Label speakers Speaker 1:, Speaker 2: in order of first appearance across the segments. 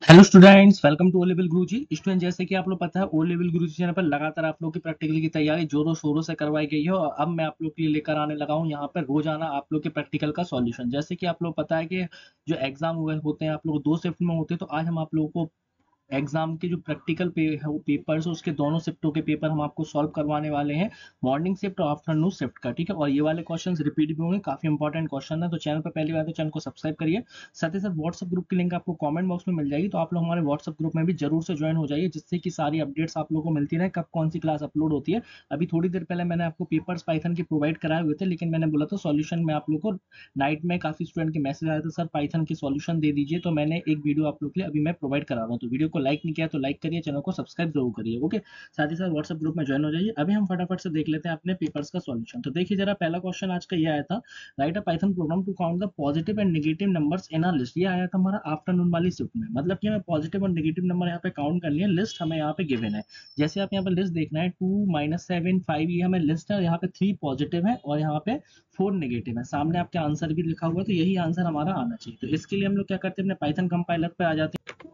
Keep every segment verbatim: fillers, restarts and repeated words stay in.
Speaker 1: Hello students, welcome to O level Guruji. Student, जैसे कि आप लोग पता है, ओ लेवल गुरुजी चैनल पर लगातार आप लोग की प्रैक्टिकल की तैयारी जोरों शोरों से करवाई गई है और अब मैं आप लोग के लिए लेकर आने लगा हूं यहाँ पर रोजाना आप लोग के प्रैक्टिकल का सॉल्यूशन। जैसे कि आप लोग पता है कि जो एग्जाम हुए होते हैं आप लोग दो शिफ्ट में होते हैं, तो आज हम आप लोगों को एग्जाम के जो प्रैक्टिकल पे है वो पेपर्स, उसके दोनों शिफ्टों के पेपर हम आपको सॉल्व करवाने वाले हैं, मॉर्निंग शिफ्ट और आफ्टरनून शिफ्ट का। ठीक है, और ये वाले क्वेश्चंस रिपीट भी होंगे, काफी इंपॉर्टेंट क्वेश्चन है। तो चैनल पर पहली बार तो चैनल को सब्सक्राइब करिए। साथ ही साथ व्हाट्सएप ग्रुप की लिंक आपको कमेंट बॉक्स में मिल जाएगी, तो आप लोग हमारे व्हाट्सएप ग्रुप में भी जरूर से ज्वाइन हो जाइए, जिससे कि सारी अपडेट्स आप लोगों को मिलती रहे, कब कौन सी क्लास अपलोड होती है। अभी थोड़ी देर पहले मैंने आपको पेपर्स पाइथन के प्रोवाइड कराए हुए थे, लेकिन मैंने बोला था सॉल्यूशन में आप लोग को नाइट में काफी स्टूडेंट के मैसेज आए थे, सर पाइथन की सॉल्यूशन दे दीजिए, तो मैंने एक वीडियो आप लोग के लिए अभी मैं प्रोवाइड करा रहा हूँ। तो वीडियो को लाइक नहीं किया तो लाइक करिए, चैनल को सब्सक्राइब जरूर करिए। ओके, साथ ही साथ व्हाट्सएप ग्रुप में ज्वाइन हो जाइए। अभी हम फटाफट से देख लेते हैं अपने पेपर्स का सॉल्यूशन। तो देखिए जरा, पहला क्वेश्चन आज का ये आया था, write a Python program to count the positive and negative numbers in a list. ये आया था हमारा आफ्टरनून वाली शिफ्ट में, मतलब कि हमें पॉजिटिव और नेगेटिव नंबर यहाँ पे काउंट करनी है, लिस्ट हमें यहाँ पे गिवन है। जैसे आप यहाँ पे लिस्ट देखना है, टू माइनस सेवन फाइव, ये हमें लिस्ट है। यहाँ पे थ्री पॉजिटिव है और यहाँ पे फोर नेगेटिव है। सामने आपके आंसर भी लिखा हुआ है, तो यही आंसर हमारा आना चाहिए। तो इसके लिए हम लोग क्या करते हैं, अपने पाइथन कंपाइलर पे आ जाते हैं।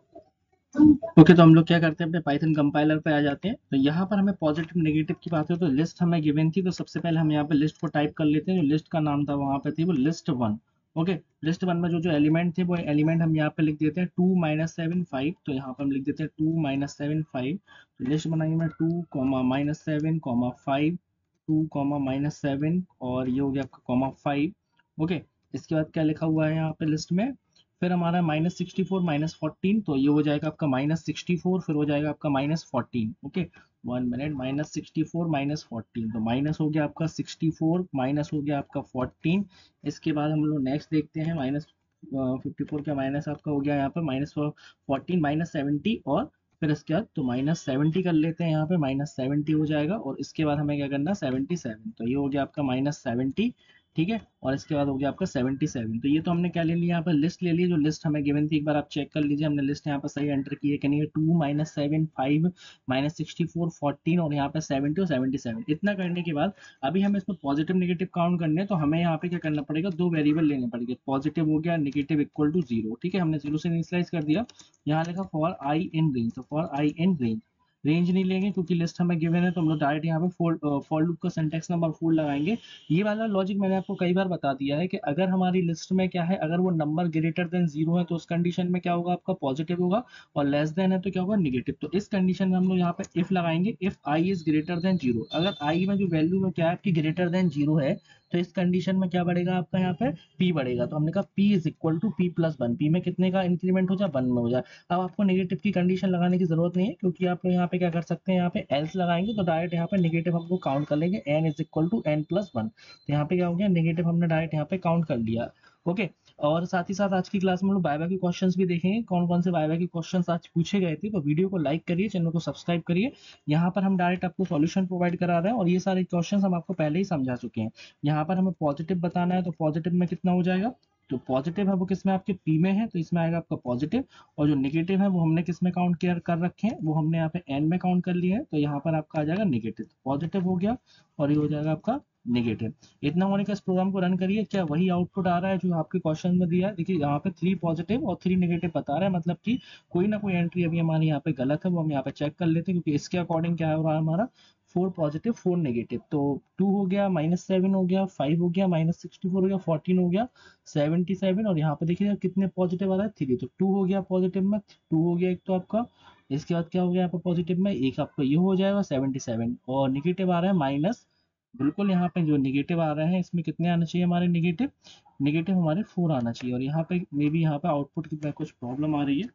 Speaker 1: ओके, तो हम लोग क्या करते हैं, अपने पाइथन कंपाइलर पे आ जाते हैं। तो यहाँ पर हमें पॉजिटिव नेगेटिव की बात है, तो लिस्ट हमें गिवन थी, तो सबसे पहले हम यहाँ पे लिस्ट को टाइप कर लेते हैं। जो लिस्ट का नाम था वहां पे थी वो list one. Okay, list one में जो जो एलिमेंट थे वो एलिमेंट हम यहाँ पे लिख देते हैं टू माइनस सेवन फाइव। तो यहाँ पर हम लिख देते हैं टू माइनस सेवन फाइव। तो लिस्ट बनाएंगे मैं two comma minus seven comma five, two comma minus seven, और ये हो गया आपका कॉमा फाइव। ओके, इसके बाद क्या लिखा हुआ है यहाँ पे लिस्ट में, फिर हमारा minus sixty four minus fourteen, तो ये हो जाएगा आपका माइनस सिक्सटी फोर, फिर हो जाएगा आपका minus fourteen. Okay, one minute, minus sixty four minus fourteen, तो माइनस हो गया आपका सिक्सटी फोर, माइनस हो गया आपका फोर्टीन। इसके बाद हम लोग नेक्स्ट देखते हैं, माइनस फिफ्टी फोर का माइनस आपका हो गया यहाँ पर माइनस फोर्टीन, माइनस सेवेंटी, और फिर इसके बाद तो माइनस सेवेंटी कर लेते हैं, यहाँ पे माइनस सेवेंटी हो जाएगा, और इसके बाद हमें क्या करना है, सेवेंटी सेवन। तो ये हो गया आपका माइनस सेवेंटी। ठीक है, और इसके बाद हो गया आपका सेवेंटी सेवन। तो ये तो हमने क्या ले लिया, यहाँ पर लिस्ट ले ली, जो लिस्ट हमें गिवन थी। एक बार आप चेक कर लीजिए, हमने लिस्ट यहाँ पर सही एंटर की है कि नहीं। Two minus seven five, minus sixty four fourteen, और यहाँ पे सेवेंटी और सेवेंटी सेवन। इतना करने के बाद अभी हमें इसमें पॉजिटिव नेगेटिव काउंट करने हैं, तो हमें यहाँ पे क्या करना पड़ेगा, दो वेरिएबल लेने पड़ेंगे। पॉजिटिव हो गया, नेगेटिव इक्वल टू जीरो। ठीक है, हमने जीरो से इनिशियलाइज कर दिया। यहाँ लिखा फॉर आई इन रेंज, तो for I in range, range नहीं लेंगे क्योंकि लिस्ट हमें गिवन है, तो हम लोग डायरेक्ट यहाँ पे फॉर फॉर लूप का सिंटेक्स नंबर फोर लगाएंगे। ये वाला लॉजिक मैंने आपको कई बार बता दिया है कि अगर हमारी लिस्ट में क्या है, अगर वो नंबर ग्रेटर देन जीरो है तो उस कंडीशन में क्या होगा, आपका पॉजिटिव होगा, और लेस देन है तो क्या होगा, निगेटिव। तो इस कंडीशन में हम लोग यहाँ पे इफ लगाएंगे, if I is greater than zero. अगर आई में जो वैल्यू में क्या है आपकी ग्रेटर देन जीरो है, तो इस कंडीशन में क्या बढ़ेगा आपका यहाँ पे, पी बढ़ेगा। तो हमने कहा P is equal to P plus one, P में कितने का इंक्रीमेंट हो जाए, वन में हो जाए। अब आपको नेगेटिव की कंडीशन लगाने की जरूरत नहीं है, क्योंकि आप लोग यहाँ पे क्या कर सकते हैं, यहाँ पे एल्स लगाएंगे तो डायरेक्ट यहाँ पे नेगेटिव हमको काउंट कर लेंगे, N is equal to N plus one. तो यहाँ पे क्या हो गया, नेगेटिव हमने डायरेक्ट यहाँ पे काउंट कर लिया। ओके, और साथ ही साथ आज की क्लास में हम लोग वाइवा के क्वेश्चंस भी देखेंगे, कौन कौन से वाइवा के क्वेश्चंस आज पूछे गए थे। तो वीडियो को लाइक करिए, चैनल को सब्सक्राइब करिए। यहाँ पर हम डायरेक्ट आपको सॉल्यूशन प्रोवाइड करा रहे हैं, और ये सारे क्वेश्चंस हम आपको पहले ही समझा चुके हैं। यहाँ पर हमें पॉजिटिव बताना है, तो पॉजिटिव में कितना हो जाएगा, जो पॉजिटिव है वो किस में, आपके पी में है, तो इसमें आएगा आपका पॉजिटिव। और जो नेगेटिव है वो हमने किस में काउंट किया कर रखे हैं, वो हमने यहाँ पे एन में काउंट कर लिए हैं, तो यहाँ पर आपका आ जाएगा नेगेटिव। पॉजिटिव हो गया और ये हो जाएगा आपका नेगेटिव। इतना होने का इस प्रोग्राम को रन करिए, क्या वही आउटपुट आ रहा है जो आपके क्वेश्चन में दिया है। देखिए यहाँ पे थ्री पॉजिटिव और थ्री नेगेटिव बता रहा है, मतलब कि कोई ना कोई एंट्री अभी हमारे यहाँ पे गलत है, वो हम यहाँ पे चेक कर लेते हैं, क्योंकि इसके अकॉर्डिंग क्या हो रहा है हमारा, फोर पॉजिटिव फोर नेगेटिव। तो टू हो गया, माइनस सेवन हो गया, फाइव हो गया, माइनस सिक्सटी फोर हो गया, फोर्टीन हो गया, सेवेंटी सेवन, और यहाँ पे देखिए कितने पॉजिटिव आ रहा है, थ्री। तो टू हो गया पॉजिटिव में, टू हो गया एक तो आपका। इसके बाद क्या हो गया यहाँ पे पॉजिटिव में, एक आपका ये हो जाएगा सेवेंटी सेवन, और निगेटिव आ रहा है माइनस। बिल्कुल, यहाँ पे जो निगेटिव आ रहे हैं इसमें कितने आना चाहिए हमारे, निगेटिव निगेटिव हमारे फोर आना चाहिए। और यहाँ पे मे बी यहाँ पे आउटपुट की कुछ प्रॉब्लम आ रही है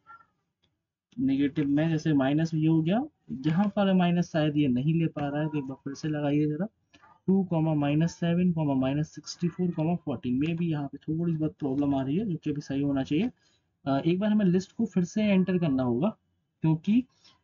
Speaker 1: नेगेटिव में, जैसे माइनस ये हो गया, जहां पर माइनस शायद ये नहीं ले पा रहा है, तो एक बार फिर से लगाइए जरा। Two comma minus seven comma minus sixty four comma fourteen, में भी यहाँ पे थोड़ी बहुत प्रॉब्लम आ रही है, जो कि अभी सही होना चाहिए। अ, एक बार हमें लिस्ट को फिर से एंटर करना होगा, क्योंकि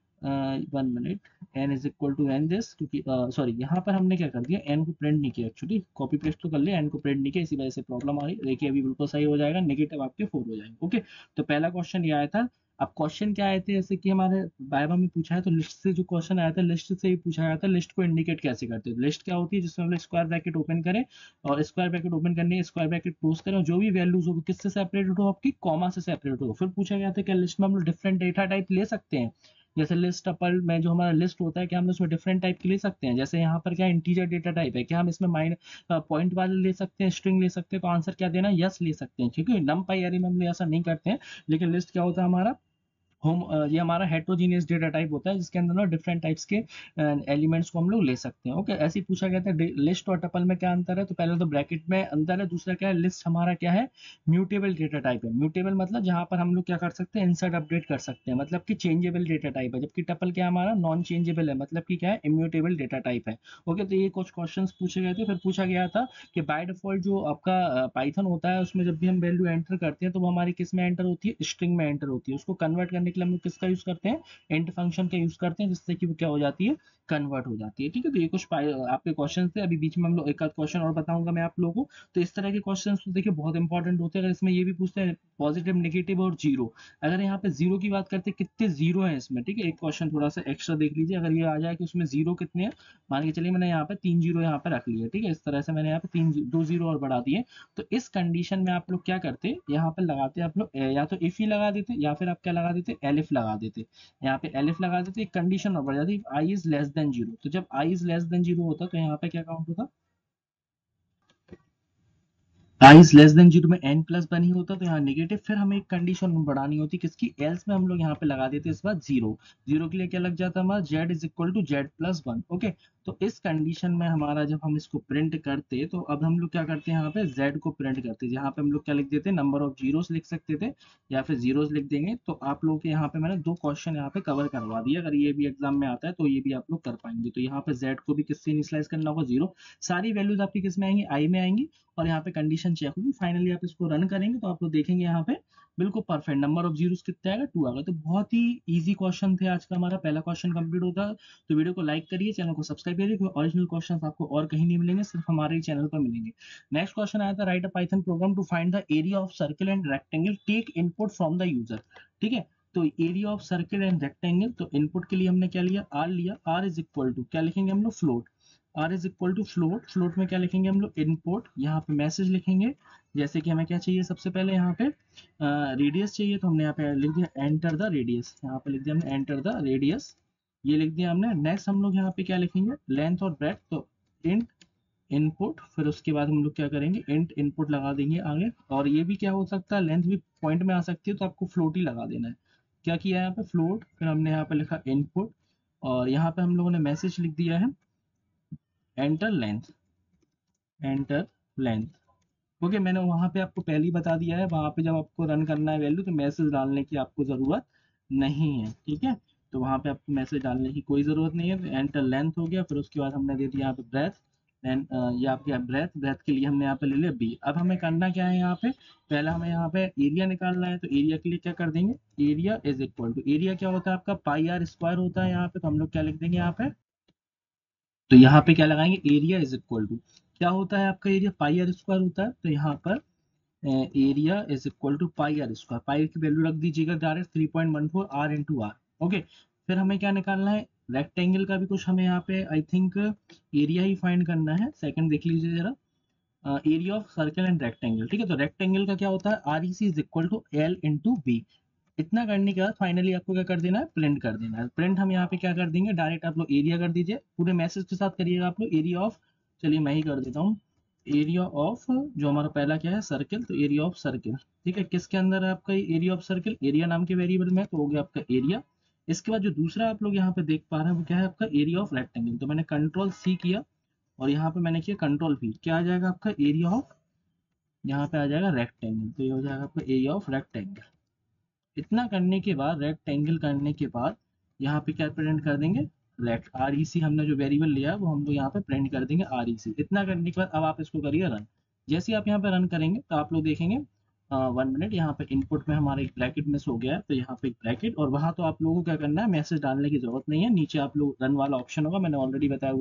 Speaker 1: one minute, N is equal to N this, क्योंकि सॉरी यहाँ पर हमने क्या कर दिया, एन को प्रिंट नहीं किया, एक्चुअली कॉपी पेस्ट तो कर लिया, एन को प्रिंट नहीं किया, इसी वजह से प्रॉब्लम आ रही है। देखिए अभी बिल्कुल सही हो जाएगा, नेगेटिव आपके फोर हो जाएंगे। ओके, तो पहला क्वेश्चन ये आया था, अब क्वेश्चन क्या आए थे, जैसे कि हमारे वाइवा में पूछा है तो लिस्ट से जो क्वेश्चन आया था, लिस्ट से ही पूछा गया था लिस्ट को इंडिकेट कैसे करते हैं। लिस्ट क्या होती है, जिसमें हम लोग स्क्वायर ब्रैकेट ओपन करें और स्क्वायर ब्रैकेट ओपन करने के स्क्वायर ब्रैकेट क्लोज करें और जो भी वैल्यूज हो किससे सेपरेट हो, आपकी कॉमा से सेपरेट हो। फिर पूछा गया था कि लिस्ट में हम लोग डिफरेंट डेटा टाइप ले सकते हैं, जैसे लिस्ट टपल में जो हमारा लिस्ट होता है, क्या हम उसमें डिफरेंट टाइप के ले सकते हैं। जैसे यहाँ पर क्या इंटीजर डेटा टाइप है, क्या हम इसमें माइन पॉइंट वाले ले सकते हैं, स्ट्रिंग ले सकते हैं, तो आंसर क्या देना, यस ले सकते हैं। ठीक है, नमपाई एरे में हम लोग ऐसा नहीं करते हैं, लेकिन लिस्ट क्या होता है हमारा होम, ये हमारा हेट्रोजीनियस डेटा टाइप होता है, जिसके अंदर ना डिफरेंट टाइप्स के एलिमेंट्स को हम लोग ले सकते हैं। ओके, ऐसे ही पूछा गया था लिस्ट और टपल में क्या अंतर है, तो पहले तो ब्रैकेट में अंतर है, दूसरा क्या है, लिस्ट हमारा क्या है, म्यूटेबल डेटा टाइप है। म्यूटेबल मतलब जहां पर हम लोग क्या कर सकते हैं, इंसर्ट अपडेट कर सकते हैं, मतलब कि चेंजेबल डेटा टाइप है, जबकि टपल क्या हमारा नॉन चेंजेबल है, मतलब कि क्या है, इम्यूटेबल डेटा टाइप है। ओके, तो ये कुछ क्वेश्चन पूछे गए थे। फिर पूछा गया था कि बाय डिफॉल्ट जो आपका पाइथन होता है, उसमें जब भी हम वैल्यू एंटर करते हैं तो वो हमारी किस में एंटर होती है, स्ट्रिंग में एंटर होती है। उसको कन्वर्ट करने के लिए हम लोग किसका यूज करते हैं, इंट फंक्शन का यूज करते हैं, जिससे कि वो क्या हो जाती है, कन्वर्ट हो जाती है। ठीक है, तो ये कुछ आपके क्वेश्चन थे। अभी बीच में हम लोग एक आध क्वेश्चन और बताऊंगा मैं आप लोगों को। तो इस तरह के क्वेश्चन तो देखिए बहुत इंपॉर्टेंट होते हैं। अगर इसमें ये भी पूछते हैं पॉजिटिव, नेगेटिव और जीरो, अगर यहाँ पे जीरो की बात करते हैं, कितने जीरो है इसमें, ठीक है, एक क्वेश्चन थोड़ा सा एक्स्ट्रा देख लीजिए। अगर ये आ जाए कि उसमें जीरो कितने हैं, मान के चलिए मैंने यहाँ पे तीन जीरो यहाँ पे रख लिया, ठीक है, इस तरह से मैंने यहाँ पे तीन दो जीरो और बढ़ा दिए। तो इस कंडीशन में आप लोग क्या करते, यहाँ पे लगाते आप लोग या तो इफ ही लगा देते, या फिर आप क्या लगा देते, एलिफ लगा देते। यहाँ पे एलिफ लगा देते, एक कंडीशन और बढ़ जाती, i is less than zero. तो जब i is less than zero होता तो यहाँ पे क्या काउंट होता, i is less than zero में एन प्लस वन ही होता, तो यहाँ नेगेटिव। फिर हमें एक कंडीशन बढ़ानी होती किसकी, एल्स में हम लोग यहाँ पे लगा देते इस बार जीरो। जीरो के लिए क्या लग जाता हमारा, z is equal to z plus one. Okay, तो इस कंडीशन में हमारा जब हम इसको प्रिंट करते, तो अब हम लोग क्या करते हैं, यहाँ पे जेड को प्रिंट करते हैं। यहाँ पे हम लोग क्या लिख देते हैं, नंबर ऑफ जीरोस लिख सकते थे या फिर जीरोस लिख देंगे। तो आप लोग के यहाँ पे मैंने दो क्वेश्चन यहाँ पे कवर करवा दिए, अगर ये भी एग्जाम में आता है तो ये भी आप लोग कर पाएंगे। तो यहाँ पे जेड को भी किससे इनिशियलाइज करना होगा, जीरो। सारी वैल्यूज आपकी किस में आएंगी, आई में आएंगी, और यहाँ पे कंडीशन चेक होगी। फाइनली आप इसको रन करेंगे तो आप लोग देखेंगे यहाँ पे बिल्कुल परफेक्ट नंबर ऑफ जीरोस कितने आएगा, टू आएगा। तो बहुत ही इजी क्वेश्चन थे, आज का हमारा पहला क्वेश्चन कंप्लीट होता है। तो वीडियो को लाइक करिए, चैनल को सब्सक्राइब करिए, क्योंकि ओरिजिनल क्वेश्चन आपको और कहीं नहीं मिलेंगे, सिर्फ हमारे ही चैनल पर मिलेंगे। नेक्स्ट क्वेश्चन आया था, write a Python program to find the area of circle and rectangle, take input from the user. ठीक है, तो area of circle and rectangle, तो इनपुट के लिए हमने क्या लिया, आर लिया। आर इज इक्वल टू क्या लिखेंगे हम लोग, float. R is equal to float. Float में क्या लिखेंगे हम लोग, इनपुट, यहाँ पे मैसेज लिखेंगे। जैसे कि हमें क्या चाहिए, सबसे पहले यहाँ पे रेडियस चाहिए, तो हमने यहाँ पे लिख दिया एंटर द रेडियस। यहाँ पे लिख दिया हमने एंटर द रेडियस, ये लिख दिया हमने। नेक्स्ट हम लोग यहाँ पे क्या लिखेंगे, लेंथ और ब्रेथ, तो इंट इनपुट। फिर उसके बाद हम लोग क्या करेंगे, इंट इनपुट लगा देंगे आगे। और ये भी क्या हो सकता है, लेंथ भी पॉइंट में आ सकती है, तो आपको फ्लोट ही लगा देना है। क्या किया है यहाँ पे, फ्लोट। फिर हमने यहाँ पे लिखा इनपुट, और यहाँ पे हम लोगों ने मैसेज लिख दिया है enter length, enter length. Okay, मैंने वहां पे आपको पहले ही बता दिया है, वहां पे जब आपको रन करना है वैल्यू, तो मैसेज डालने की आपको जरूरत नहीं है। ठीक है, तो वहां पे आपको मैसेज डालने की कोई जरूरत नहीं है। तो एंटर लेंथ हो गया, फिर उसके बाद हमने दे दिया यहाँ पे ब्रेथ। एंड ये आपके ब्रेथ, ब्रेथ के लिए हमने यहाँ पे ले लिया बी। अब हमें करना क्या है, यहाँ पे पहला हमें यहाँ पे एरिया निकालना है। तो एरिया के लिए क्या कर देंगे, area is equal to, area क्या होता है आपका, पाई आर स्क्वायर होता है यहाँ पे। तो हम लोग क्या लिख देंगे यहाँ पे, तो यहाँ पे क्या लगाएंगे, एरिया इज इक्वल टू क्या होता है आपका, एरिया पाई आर स्क्वायर होता है। तो यहाँ पर area is equal to pi r square, pi की वैल्यू रख दीजिएगा direct three point one four r into r. Okay, फिर हमें क्या निकालना है, रेक्टेंगल का भी कुछ हमें यहाँ पे आई थिंक एरिया ही फाइंड करना है। सेकंड देख लीजिए जरा, area of circle and rectangle. ठीक है, तो रेक्टेंगल का क्या होता है, r e c is equal to l into b. इतना करने के बाद फाइनली आपको क्या कर देना है, प्रिंट कर देना है। प्रिंट हम यहाँ पे क्या कर देंगे, डायरेक्ट आप लोग एरिया कर दीजिए, पूरे मैसेज के साथ करिएगा आप लोग, एरिया ऑफ, चलिए मैं ही कर देता हूँ, एरिया ऑफ जो हमारा पहला क्या है, सर्कल, तो एरिया ऑफ सर्कल। ठीक है, किसके अंदर है आपका एरिया ऑफ सर्कल, एरिया नाम के वेरिएबल में, तो हो गया आपका एरिया। इसके बाद जो दूसरा आप लोग यहाँ पे देख पा रहे हैं वो क्या है आपका, एरिया ऑफ रेक्टेंगल। तो मैंने कंट्रोल सी किया और यहाँ पे मैंने किया कंट्रोल वी, क्या आ जाएगा आपका एरिया ऑफ, यहाँ पे आ जाएगा रेक्टेंगल। तो ये हो जाएगा आपका एरिया ऑफ रेक्टेंगल। इतना करने के बाद, रेक्टेंगल करने के बाद यहाँ पे क्या प्रिंट कर देंगे, रेक्ट, आर ई सी हमने जो वेरिएबल लिया है वो हम लोग यहाँ पे प्रिंट कर देंगे आर ई सी। इतना करने के बाद अब आप इसको करिए रन। जैसे ही आप यहाँ पे रन करेंगे तो आप लोग देखेंगे वन मिनट, यहाँ पे इनपुट में हमारा एक ब्रैकेट मिस हो गया है, तो यहाँ पे एक ब्रैकेट, और वहां तो आप लोगों को क्या करना है, मैसेज डालने की जरूरत नहीं है। नीचे आप लोग रन वाला ऑप्शन होगा, मैंने ऑलरेडी बताया हुआ था,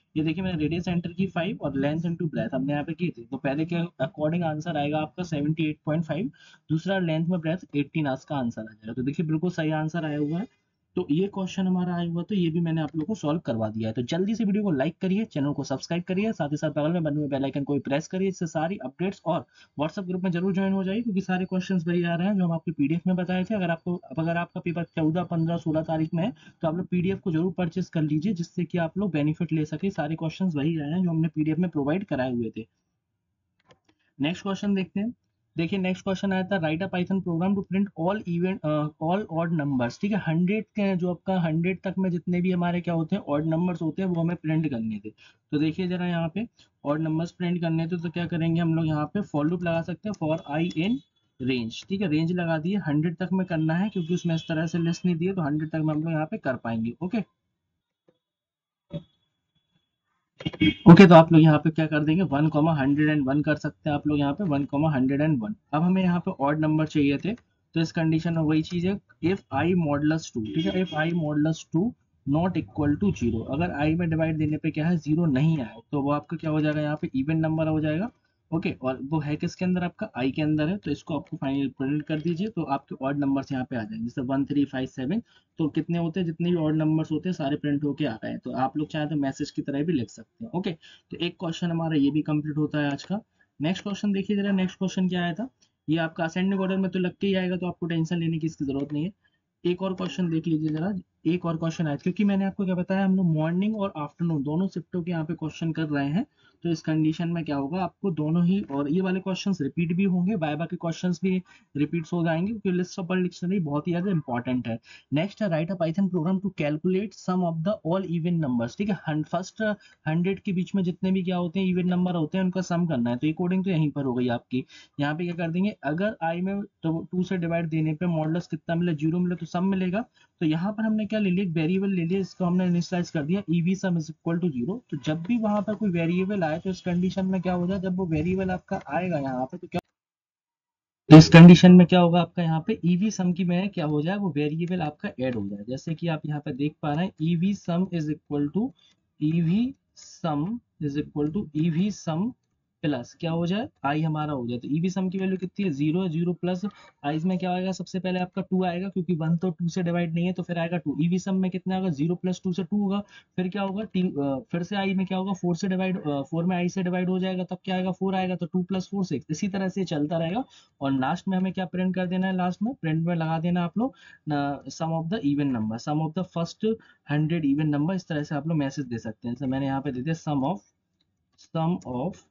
Speaker 1: ये देखिए मैंने रेडियस एंटर की फाइव और लेंथ इनटू ब्रेथ हमने यहाँ पे की थी, तो पहले के अकॉर्डिंग आंसर आएगा आपका सेवेंटी एट पॉइंट फाइव, दूसरा लेंथ में ब्रेथ एटीन आवर्स का आंसर आ जाएगा। तो देखिए बिल्कुल सही आंसर आया हुआ है। तो ये क्वेश्चन हमारा आया हुआ, तो ये भी मैंने आप लोगों को सॉल्व करवा दिया है। तो जल्दी से वीडियो को लाइक करिए, चैनल को सब्सक्राइब करिए, साथ ही साथ बगल में बने हुए बेल आइकन को भी प्रेस करिए, इससे सारी अपडेट्स, और व्हाट्सएप ग्रुप में जरूर ज्वाइन हो जाइए, क्योंकि सारे क्वेश्चंस वही आ रहे हैं जो हम आपके पीडीएफ में बताए थे। अगर आपको अगर आपका पेपर चौदह पंद्रह सोलह तारीख में है, तो आप लोग पीडीएफ को जरूर परचेस कर लीजिए, जिससे कि आप लोग बेनिफिट ले सके। सारे क्वेश्चंस वही आए हैं जो हमने पीडीएफ में प्रोवाइड कराए हुए थे। नेक्स्ट क्वेश्चन देखते हैं। देखिए नेक्स्ट क्वेश्चन आया था, write a Python program to print all event all odd numbers. ठीक है, हंड्रेड के जो आपका हंड्रेड तक में जितने भी हमारे क्या होते हैं ऑड नंबर्स होते हैं, वो हमें प्रिंट करने थे। तो देखिए जरा यहाँ पे ऑड नंबर्स प्रिंट करने थे, तो क्या करेंगे हम लोग यहाँ पे फॉर लूप लगा सकते हैं, फॉर आई इन रेंज। ठीक है, रेंज लगा दिए, हंड्रेड तक में करना है क्योंकि उसमें इस तरह से लिस्ट नहीं दिए, तो हंड्रेड तक में हम लोग यहाँ पे कर पाएंगे। ओके ओके तो आप लोग यहाँ पे क्या कर देंगे, one comma hundred and one कर सकते हैं आप लोग यहाँ पे, one comma hundred and one. अब हमें यहाँ पे ऑड नंबर चाहिए थे, तो इस कंडीशन में वही चीज है, इफ आई मॉडलस टू। ठीक है, if i modulus two not equal to zero, अगर आई में डिवाइड देने पे क्या है जीरो नहीं आए, तो वो आपका क्या हो जाएगा, यहाँ पे इवन नंबर हो जाएगा। ओके और वो है किसके अंदर, आपका आई के अंदर है, तो इसको आपको फाइनल प्रिंट कर दीजिए, तो आपके ऑड नंबर्स यहाँ पे आ जाएंगे, जैसे वन थ्री फाइव सेवन। तो कितने होते हैं, जितने भी ऑड नंबर्स होते हैं सारे प्रिंट होके आ रहे हैं, तो आप लोग चाहे तो मैसेज की तरह भी लिख सकते हैं। ओके तो एक क्वेश्चन हमारा ये भी कंप्लीट होता है आज का। नेक्स्ट क्वेश्चन देखिए जरा, नेक्स्ट क्वेश्चन क्या आया था, ये आपका असेंडिंग ऑर्डर में तो लग के ही आएगा, तो आपको टेंशन लेने की इसकी जरूरत नहीं है। एक और क्वेश्चन देख लीजिए जरा, एक और क्वेश्चन आया, क्योंकि मैंने आपको क्या बताया, हम लोग मॉर्निंग और आफ्टरनून दोनों शिफ्टों के यहाँ पे क्वेश्चन कर रहे हैं, तो इस कंडीशन में क्या होगा, आपको दोनों ही, और ये वाले क्वेश्चंस रिपीट भी होंगे, वाइवा के क्वेश्चंस भी रिपीट्स हो जाएंगे, क्योंकि लिस्ट ऑफ डिक्शनरी बहुत ही ज्यादा इंपॉर्टेंट है। नेक्स्ट है, write a Python program to calculate sum of the all even numbers. ठीक है, फर्स्ट हंड्रेड के बीच में जितने भी क्या होते हैं इवन नंबर होते हैं, उनका सम करना है, तो कोडिंग तो यहीं पर हो गई आपकी। यहाँ पे क्या कर देंगे, अगर आई में तो टू से डिवाइड देने पे मॉडल्स कितना मिले, जीरो मिले, तो सम मिलेगा। तो यहाँ पर हमने क्या ले लिया, एक वेरिएबल ले लिया, इसको हमने इनिशियलाइज कर दिया, e v sum is equal to zero. तो जब भी वहां पर कोई वेरिएबल आए, तो इस कंडीशन में क्या हो जाए, जब वो वेरिएबल आपका आएगा यहाँ पे, तो क्या, तो इस कंडीशन में क्या होगा, आपका यहाँ पे ईवी सम की में क्या हो जाए, वो वेरिएबल आपका ऐड हो जाए। जैसे कि आप यहाँ पे देख पा रहे हैं, e v sum is equal to e v sum is equal to e v sum plus क्या हो जाए, आई हमारा हो जाए। तो ईवी सम की वैल्यू कितनी है, जीरो है, जीरो प्लस आई में क्या आएगा, सबसे पहले आपका टू आएगा, क्योंकि वन तो टू से डिवाइड नहीं है, तो फिर आएगा टू। ईवी सम में कितना आएगा, जीरो प्लस टू से टू होगा, फिर क्या होगा, टी, फिर से आई में क्या होगा, फोर से डिवाइड, फोर में आई से डिवाइड हो जाएगा, तब क्या आएगा, फोर आएगा, तो टू प्लस फोर सिक्स, इसी तरह से चलता रहेगा। और लास्ट में हमें क्या प्रिंट कर देना है, लास्ट में प्रिंट में लगा देना आप लोग sum of the even number, sum of the first hundred even number, इस तरह से आप लोग मैसेज दे सकते हैं। जैसे मैंने यहाँ पे दे दिया sum of sum of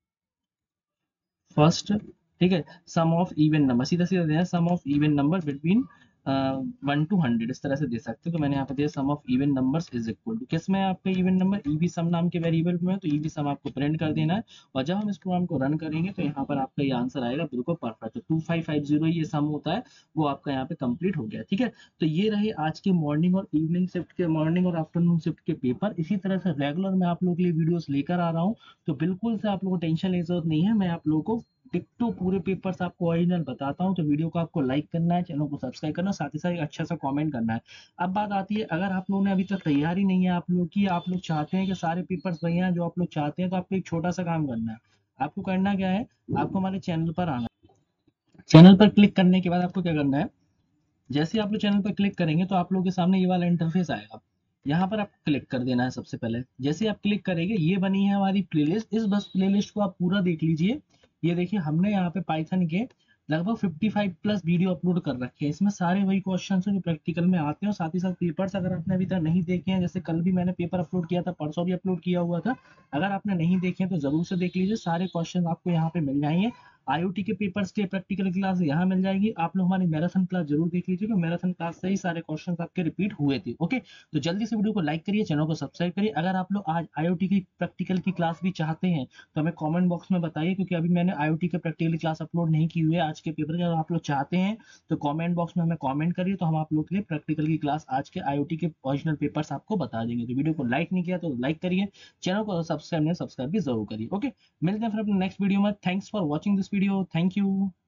Speaker 1: first, ठीक है, सम ऑफ इवन नंबर, सीधा सीधा देना sum of even number between one to hundred, इस तरह से दे सकते हो। तो मैंने यहाँ पे दिया sum of even numbers is equal to किस में, आपका इवन नंबर ईवी सम नाम के वेरिएबल में है, तो ईवी सम आपको प्रिंट कर देना है, और जब हम इस प्रोग्राम को रन करेंगे, तो यहाँ पर आपका ये आंसर आएगा बिल्कुल परफेक्ट। तो टू फाइव फाइव जीरो ये सम होता है, वो आपका यहाँ पे कंप्लीट हो गया। ठीक है, तो ये रहे आज के मॉर्निंग और इवनिंग शिफ्ट के, मॉर्निंग और आफ्टरनून शिफ्ट के पेपर। इसी तरह से रेगुलर मैं आप लोगों के लिए वीडियोस लेकर आ रहा हूँ, तो बिल्कुल से आप लोगों को टेंशन लेने की जरूरत नहीं है। मैं आप लोगों को डिट्टो पूरे पेपर्स आपको ओरिजिनल बताता हूँ। तो वीडियो को आपको लाइक करना है, चैनल को सब्सक्राइब करना, साथ ही साथ एक अच्छा सा कमेंट करना है। अब बात आती है, अगर आप लोगों ने अभी तक तैयारी नहीं है आप लोग की, आप लोग चाहते हैं कि सारे पेपर्स वही हैं जो आप लोग चाहते हैं, तो आपको एक छोटा सा काम करना है। आपको करना क्या है, आपको हमारे चैनल पर आना है। चैनल पर क्लिक करने के बाद आपको क्या करना है, जैसे आप लोग चैनल पर क्लिक करेंगे, तो आप लोगों के सामने ये वाला इंटरफेस आएगा। यहाँ पर आपको क्लिक कर देना है सबसे पहले। जैसे आप क्लिक करेंगे, ये बनी है हमारी प्लेलिस्ट, इस बस प्लेलिस्ट को आप पूरा देख लीजिए। ये देखिए हमने यहाँ पे पाइथन के लगभग पचपन प्लस वीडियो अपलोड कर रखे हैं। इसमें सारे वही क्वेश्चन हैं जो प्रैक्टिकल में आते हैं, और साथ ही साथ पेपर्स अगर आपने अभी तक नहीं देखे हैं, जैसे कल भी मैंने पेपर अपलोड किया था, परसों भी अपलोड किया हुआ था, अगर आपने नहीं देखे हैं तो जरूर से देख लीजिए। सारे क्वेश्चन आपको यहाँ पे मिल जाएंगे। आईओटी के पेपर्स के प्रैक्टिकल क्लास यहाँ मिल जाएगी। आप लोग हमारी मैराथन क्लास जरूर देख लीजिएगा, मैराथन क्लास से ही सारे क्वेश्चन आपके रिपीट हुए थे। ओके, तो जल्दी से वीडियो को लाइक करिए, चैनल को सब्सक्राइब करिए। अगर आप लोग आज आईओटी की प्रैक्टिकल की क्लास भी चाहते हैं, तो हमें कमेंट बॉक्स में बताइए, क्योंकि अभी मैंने आईओटी के प्रैक्टिकल क्लास अपलोड नहीं की हुई है आज के पेपर के। अगर आप लोग चाहते हैं तो कमेंट बॉक्स में हमें कमेंट करिए, तो हम आप लोग के लिए प्रैक्टिकल की क्लास आज के आईओटी के ओरिजिनल पेपर्स आपको बता देंगे। तो वीडियो को लाइक नहीं किया तो लाइक करिए, चैनल को सब्सक्राइब नहीं सब्सक्राइब भी जरूर करिए। ओके, मिलते हैं फिर अपने नेक्स्ट वीडियो में। Thanks for watching this video, thank you.